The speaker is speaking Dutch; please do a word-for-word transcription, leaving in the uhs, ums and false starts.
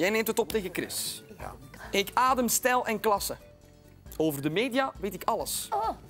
Jij neemt het op tegen Chris. Ja. Ik adem stijl en klasse. Over de media weet ik alles. Oh.